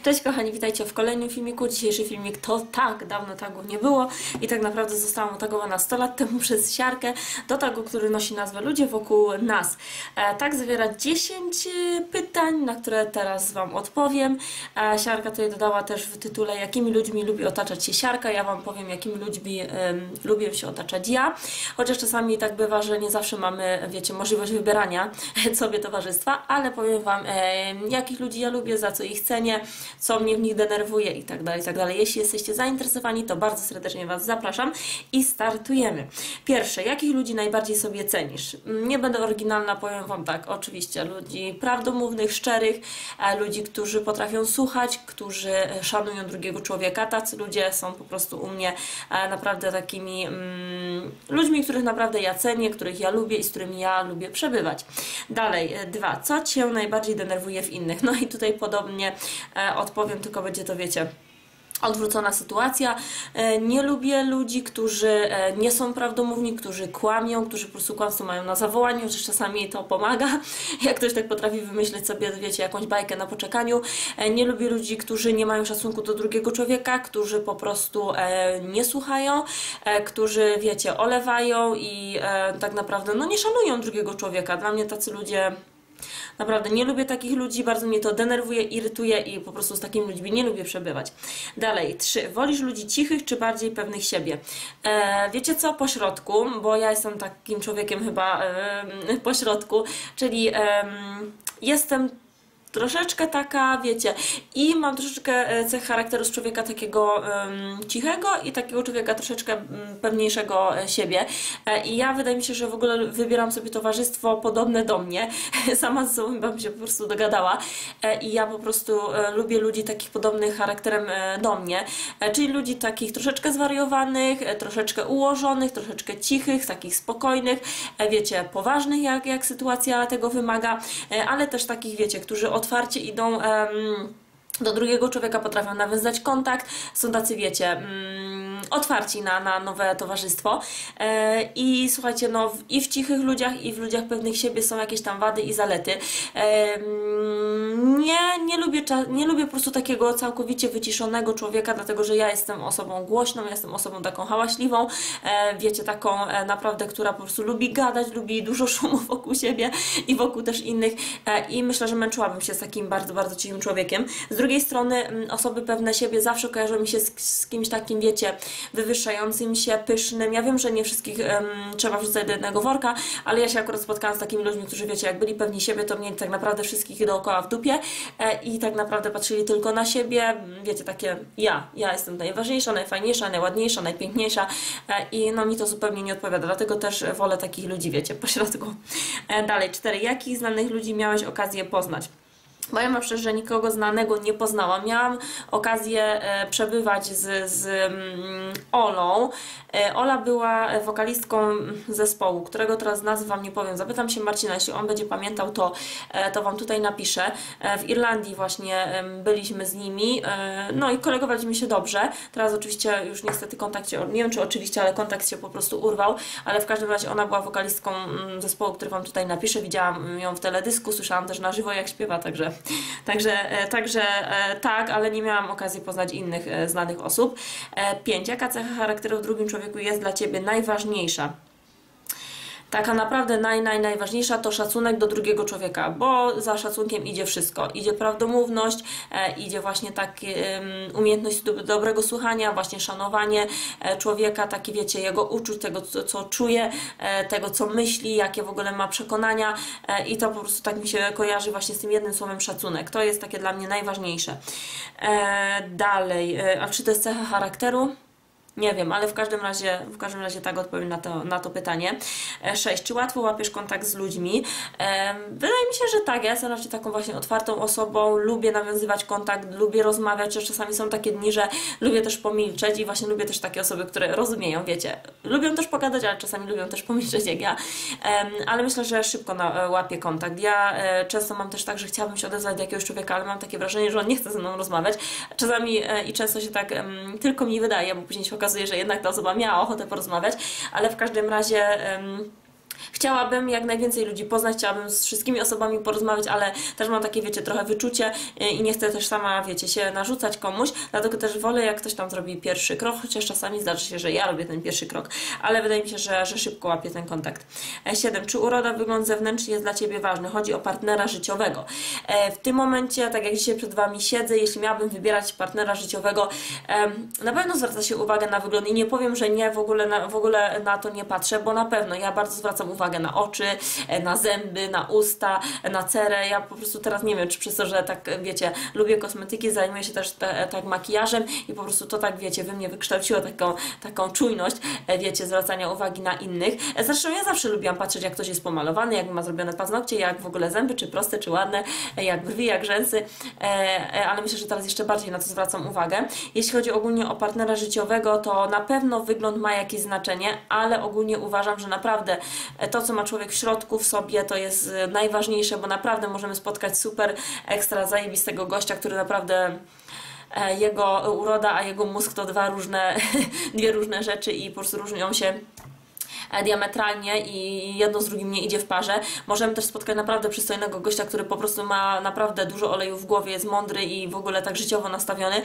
Cześć kochani, witajcie w kolejnym filmiku. Dzisiejszy filmik to tak, dawno tagu nie było i tak naprawdę zostałam utagowana 100 lat temu przez Siarkę do tagu, który nosi nazwę Ludzie wokół nas. Tak zawiera 10 pytań, na które teraz Wam odpowiem. Siarka tutaj dodała też w tytule, jakimi ludźmi lubi otaczać się Siarka. Ja Wam powiem, jakimi ludźmi lubię się otaczać ja. Chociaż czasami tak bywa, że nie zawsze mamy, wiecie, możliwość wybierania sobie towarzystwa, ale powiem Wam, jakich ludzi ja lubię, za co ich cenię, co mnie w nich denerwuje i tak dalej, i tak dalej. Jeśli jesteście zainteresowani, to bardzo serdecznie Was zapraszam i startujemy. Pierwsze, jakich ludzi najbardziej sobie cenisz? Nie będę oryginalna, powiem Wam tak, oczywiście, ludzi prawdomównych, szczerych, ludzi, którzy potrafią słuchać, którzy szanują drugiego człowieka. Tacy ludzie są po prostu u mnie naprawdę takimi ludźmi, których naprawdę ja cenię, których ja lubię i z którymi ja lubię przebywać. Dalej, 2. Co Cię najbardziej denerwuje w innych? No i tutaj podobnie odpowiem, tylko będzie to, wiecie, odwrócona sytuacja. Nie lubię ludzi, którzy nie są prawdomówni, którzy kłamią, którzy po prostu kłamstwo mają na zawołaniu, chociaż czasami to pomaga, jak ktoś tak potrafi wymyśleć sobie, wiecie, jakąś bajkę na poczekaniu. Nie lubię ludzi, którzy nie mają szacunku do drugiego człowieka, którzy po prostu nie słuchają, którzy, wiecie, olewają i tak naprawdę no, nie szanują drugiego człowieka. Dla mnie tacy ludzie... Naprawdę nie lubię takich ludzi, bardzo mnie to denerwuje, irytuje i po prostu z takimi ludźmi nie lubię przebywać. Dalej, 3. Wolisz ludzi cichych czy bardziej pewnych siebie? Wiecie co? Po środku, bo ja jestem takim człowiekiem chyba po środku, czyli jestem troszeczkę taka, wiecie, i mam troszeczkę cech charakteru z człowieka takiego cichego i takiego człowieka troszeczkę pewniejszego siebie. I ja wydaje mi się, że w ogóle wybieram sobie towarzystwo podobne do mnie. Sama ze sobą chyba bym się po prostu dogadała. I ja po prostu lubię ludzi takich podobnych charakterem do mnie. Czyli ludzi takich troszeczkę zwariowanych, troszeczkę ułożonych, troszeczkę cichych, takich spokojnych, wiecie, poważnych, jak sytuacja tego wymaga, ale też takich, wiecie, którzy otwarcie idą do drugiego człowieka, potrafią nawiązać kontakt, są tacy, wiecie, otwarci na nowe towarzystwo. I słuchajcie, no i w cichych ludziach, i w ludziach pewnych siebie są jakieś tam wady i zalety. Nie lubię po prostu takiego całkowicie wyciszonego człowieka, dlatego że ja jestem osobą głośną, ja jestem osobą taką hałaśliwą, wiecie, taką naprawdę, która po prostu lubi gadać, lubi dużo szumu wokół siebie i wokół też innych, i myślę, że męczyłabym się z takim bardzo, bardzo cichym człowiekiem. Z drugiej strony osoby pewne siebie zawsze kojarzą mi się z kimś takim, wiecie, wywyższającym się, pysznym. Ja wiem, że nie wszystkich trzeba wrzucać do jednego worka, ale ja się akurat spotkałam z takimi ludźmi, którzy, wiecie, jak byli pewni siebie, to mieli tak naprawdę wszystkich dookoła w dupie i tak naprawdę patrzyli tylko na siebie, wiecie, takie ja jestem najważniejsza, najfajniejsza, najładniejsza, najpiękniejsza i no mi to zupełnie nie odpowiada, dlatego też wolę takich ludzi, wiecie, pośrodku. Dalej, 4. Jakich znanych ludzi miałeś okazję poznać? Powiem wam szczerze, że nikogo znanego nie poznałam. Miałam okazję przebywać z Olą. Ola była wokalistką zespołu, którego teraz nazwy Wam nie powiem. Zapytam się Marcina, jeśli on będzie pamiętał, to Wam tutaj napiszę. W Irlandii właśnie byliśmy z nimi, no i kolegowaliśmy się dobrze. Teraz oczywiście już niestety kontakt się, nie wiem czy oczywiście, ale kontakt się po prostu urwał, ale w każdym razie ona była wokalistką zespołu, który Wam tutaj napiszę. Widziałam ją w teledysku, słyszałam też na żywo, jak śpiewa, Także tak, ale nie miałam okazji poznać innych znanych osób. 5. Jaka cecha charakteru w drugim człowieku jest dla Ciebie najważniejsza? Taka naprawdę najważniejsza to szacunek do drugiego człowieka, bo za szacunkiem idzie wszystko. Idzie prawdomówność, idzie właśnie umiejętność dobrego słuchania, właśnie szanowanie człowieka, takie, wiecie, jego uczuć, tego co czuje, tego co myśli, jakie w ogóle ma przekonania i to po prostu tak mi się kojarzy właśnie z tym jednym słowem szacunek. To jest takie dla mnie najważniejsze. Dalej, a czy to jest cecha charakteru? Nie wiem, ale w każdym razie tak odpowiem na to pytanie. 6. Czy łatwo łapiesz kontakt z ludźmi? Wydaje mi się, że tak. Ja jestem raczej taką właśnie otwartą osobą, lubię nawiązywać kontakt, lubię rozmawiać, że czasami są takie dni, że lubię też pomilczeć i właśnie lubię też takie osoby, które rozumieją, wiecie. Lubią też pogadać, ale czasami lubią też pomilczeć jak ja. Ale myślę, że szybko łapię kontakt. Ja często mam też tak, że chciałabym się odezwać do jakiegoś człowieka, ale mam takie wrażenie, że on nie chce ze mną rozmawiać. Czasami i często się tak tylko mi wydaje, bo później się okazuje, że jednak ta osoba miała ochotę porozmawiać, ale w każdym razie Chciałabym jak najwięcej ludzi poznać, chciałabym z wszystkimi osobami porozmawiać, ale też mam takie, wiecie, trochę wyczucie i nie chcę też sama, wiecie, się narzucać komuś, dlatego też wolę, jak ktoś tam zrobi pierwszy krok, chociaż czasami zdarzy się, że ja robię ten pierwszy krok, ale wydaje mi się, że szybko łapię ten kontakt. 7. Czy uroda, wygląd zewnętrzny jest dla Ciebie ważny? Chodzi o partnera życiowego. W tym momencie, tak jak dzisiaj przed Wami siedzę, jeśli miałabym wybierać partnera życiowego, na pewno zwraca się uwagę na wygląd i nie powiem, że nie, w ogóle na to nie patrzę, bo na pewno ja bardzo zwracam uwagę na oczy, na zęby, na usta, na cerę. Ja po prostu teraz nie wiem, czy przez to, że tak, wiecie, lubię kosmetyki, zajmuję się też tak makijażem i po prostu to tak, wiecie, we mnie wykształciło taką czujność, wiecie, zwracania uwagi na innych. Zresztą ja zawsze lubiłam patrzeć, jak ktoś jest pomalowany, jak ma zrobione paznokcie, jak w ogóle zęby, czy proste, czy ładne, jak brwi, jak rzęsy, ale myślę, że teraz jeszcze bardziej na to zwracam uwagę. Jeśli chodzi ogólnie o partnera życiowego, to na pewno wygląd ma jakieś znaczenie, ale ogólnie uważam, że naprawdę to, co ma człowiek w środku w sobie, to jest najważniejsze, bo naprawdę możemy spotkać super, ekstra, zajebistego gościa, który naprawdę jego uroda, a jego mózg to dwie różne rzeczy i po prostu różnią się diametralnie i jedno z drugim nie idzie w parze. Możemy też spotkać naprawdę przystojnego gościa, który po prostu ma naprawdę dużo oleju w głowie, jest mądry i w ogóle tak życiowo nastawiony.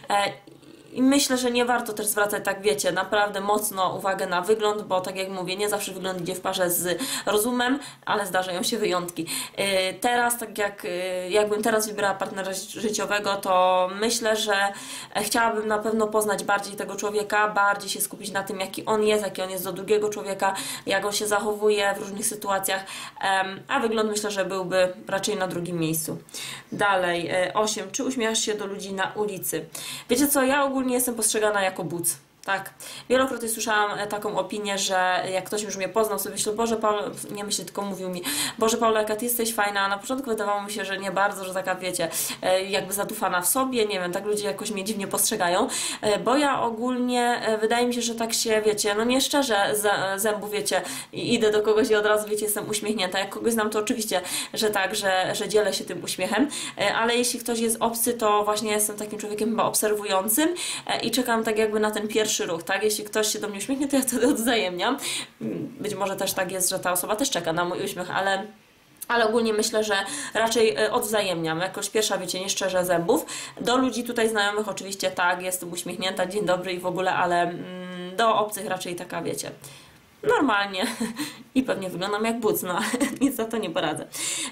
I myślę, że nie warto też zwracać, tak wiecie, naprawdę mocno uwagę na wygląd, bo tak jak mówię, nie zawsze wygląd idzie w parze z rozumem, ale zdarzają się wyjątki. Teraz, tak jakbym teraz wybrała partnera życiowego, to myślę, że chciałabym na pewno poznać bardziej tego człowieka, bardziej się skupić na tym, jaki on jest do drugiego człowieka, jak on się zachowuje w różnych sytuacjach, a wygląd myślę, że byłby raczej na drugim miejscu. Dalej, 8. Czy uśmiechasz się do ludzi na ulicy? Wiecie co, ja ogólnie jestem postrzegana jako buc. Tak. Wielokrotnie słyszałam taką opinię, że jak ktoś już mnie poznał, sobie myślał, Boże Paula, nie myślę, tylko mówił mi, Boże Paula, jaka Ty jesteś fajna, a na początku wydawało mi się, że nie bardzo, że taka, wiecie, jakby zadufana w sobie, nie wiem, tak ludzie jakoś mnie dziwnie postrzegają, bo ja ogólnie, wydaje mi się, że tak się, wiecie, no nie szczerze zębów, wiecie, i idę do kogoś i od razu, wiecie, jestem uśmiechnięta. Jak kogoś znam, to oczywiście, że tak, że dzielę się tym uśmiechem, ale jeśli ktoś jest obcy, to właśnie jestem takim człowiekiem chyba obserwującym i czekam tak jakby na ten pierwszy ruch, tak? Jeśli ktoś się do mnie uśmiechnie, to ja wtedy odwzajemniam. Być może też tak jest, że ta osoba też czeka na mój uśmiech, ale ogólnie myślę, że raczej odwzajemniam. Jakoś pierwsza, wiecie, nie szczerze zębów. Do ludzi tutaj znajomych oczywiście tak, jestem uśmiechnięta, dzień dobry i w ogóle, ale do obcych raczej taka, wiecie, normalnie i pewnie wyglądam jak buc, no nic za to nie poradzę.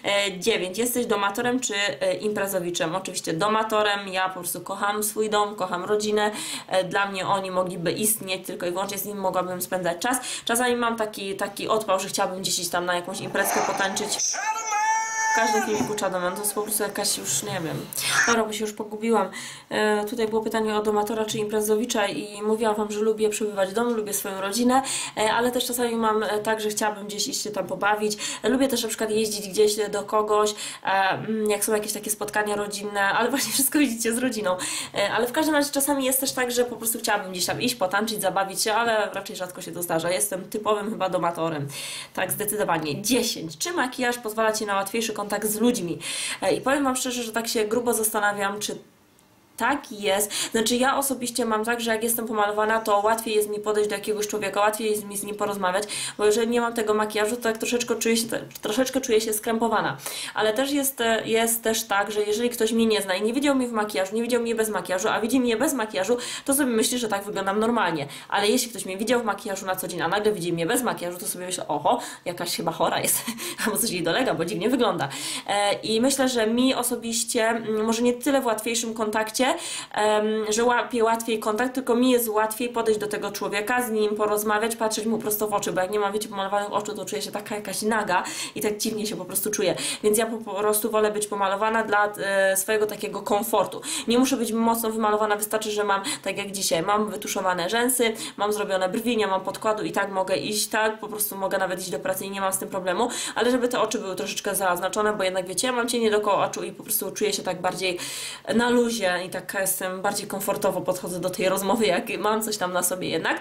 9. Jesteś domatorem czy imprezowiczem? Oczywiście domatorem, ja po prostu kocham swój dom, kocham rodzinę, dla mnie oni mogliby istnieć, tylko i wyłącznie z nimi mogłabym spędzać czas. Czasami mam taki odpał, że chciałabym gdzieś tam na jakąś imprezkę potańczyć. W każdym filmiku Chadoman, to jest po prostu jakaś już, nie wiem, dobra, bo się już pogubiłam. Tutaj było pytanie o domatora czy imprezowicza i mówiłam Wam, że lubię przebywać w domu, lubię swoją rodzinę, ale też czasami mam tak, że chciałabym gdzieś iść się tam pobawić. Lubię też na przykład jeździć gdzieś do kogoś, jak są jakieś takie spotkania rodzinne, ale właśnie wszystko widzicie z rodziną. Ale w każdym razie czasami jest też tak, że po prostu chciałabym gdzieś tam iść, potańczyć, zabawić się, ale raczej rzadko się to zdarza. Jestem typowym chyba domatorem. Tak, zdecydowanie. 10. Czy makijaż pozwala Ci na łatwiejszy kontakt z ludźmi? I powiem Wam szczerze, że tak się grubo zastanawiam, czy tak jest. Znaczy ja osobiście mam tak, że jak jestem pomalowana, to łatwiej jest mi podejść do jakiegoś człowieka, łatwiej jest mi z nim porozmawiać, bo jeżeli nie mam tego makijażu, to tak troszeczkę czuję się skrępowana. Ale też jest też tak, że jeżeli ktoś mnie nie zna i nie widział mnie w makijażu, nie widział mnie bez makijażu, a widzi mnie bez makijażu, to sobie myśli, że tak wyglądam normalnie. Ale jeśli ktoś mnie widział w makijażu na co dzień, a nagle widzi mnie bez makijażu, to sobie myślę, oho, jakaś chyba chora jest, albo coś jej dolega, bo dziwnie wygląda. I myślę, że mi osobiście, może nie tyle w łatwiejszym kontakcie, że łapię łatwiej kontakt, tylko mi jest łatwiej podejść do tego człowieka, z nim porozmawiać, patrzeć mu prosto w oczy, bo jak nie mam, wiecie, pomalowanych oczu, to czuję się taka jakaś naga i tak dziwnie się po prostu czuję. Więc ja po prostu wolę być pomalowana dla swojego takiego komfortu. Nie muszę być mocno wymalowana, wystarczy, że mam, tak jak dzisiaj, mam wytuszowane rzęsy, mam zrobione brwi, nie mam podkładu i tak mogę iść, tak, po prostu mogę nawet iść do pracy i nie mam z tym problemu, ale żeby te oczy były troszeczkę zaznaczone, bo jednak, wiecie, ja mam cienie dookoła oczu i po prostu czuję się tak bardziej na luzie i tak jestem bardziej komfortowo podchodzę do tej rozmowy, jak mam coś tam na sobie jednak.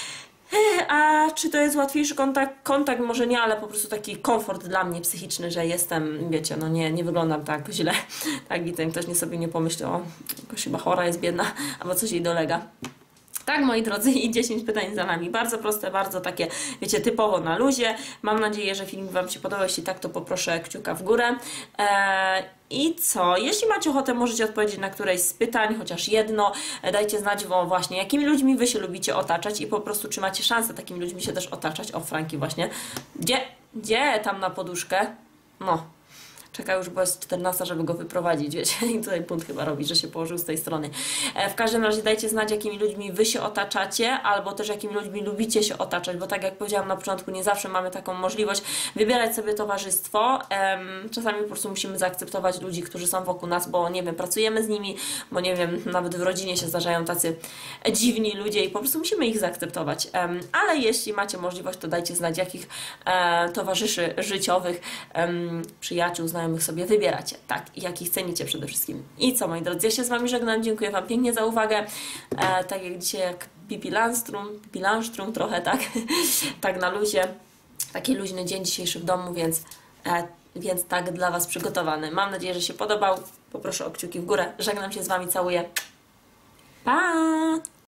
A czy to jest łatwiejszy kontakt? Kontakt może nie, ale po prostu taki komfort dla mnie psychiczny, że jestem, wiecie, no nie wyglądam tak źle. Tak i ten ktoś sobie nie pomyśli, o, jakoś chyba chora jest, biedna, albo coś jej dolega. Tak, moi drodzy, i 10 pytań za nami. Bardzo proste, bardzo takie, wiecie, typowo na luzie. Mam nadzieję, że film Wam się podobał. Jeśli tak, to poproszę kciuka w górę. I co? Jeśli macie ochotę, możecie odpowiedzieć na któreś z pytań, chociaż jedno. Dajcie znać właśnie, jakimi ludźmi Wy się lubicie otaczać i po prostu, czy macie szansę takimi ludźmi się też otaczać. O, Franki właśnie. Gdzie tam na poduszkę? No. Czeka już, bo jest 14, żeby go wyprowadzić, wiecie, i tutaj punkt chyba robi, że się położył z tej strony. W każdym razie dajcie znać, jakimi ludźmi Wy się otaczacie, albo też jakimi ludźmi lubicie się otaczać, bo tak jak powiedziałam na początku, nie zawsze mamy taką możliwość wybierać sobie towarzystwo. Czasami po prostu musimy zaakceptować ludzi, którzy są wokół nas, bo nie wiem, pracujemy z nimi, bo nie wiem, nawet w rodzinie się zdarzają tacy dziwni ludzie i po prostu musimy ich zaakceptować. Ale jeśli macie możliwość, to dajcie znać, jakich towarzyszy życiowych, przyjaciół, znajomych sobie wybieracie, tak, i jakich cenicie przede wszystkim. I co, moi drodzy, ja się z Wami żegnam, dziękuję Wam pięknie za uwagę, tak jak dzisiaj, jak Pippi Langström trochę, tak, tak na luzie, taki luźny dzień dzisiejszy w domu, więc tak dla Was przygotowany. Mam nadzieję, że się podobał, poproszę o kciuki w górę, żegnam się z Wami, całuję, pa!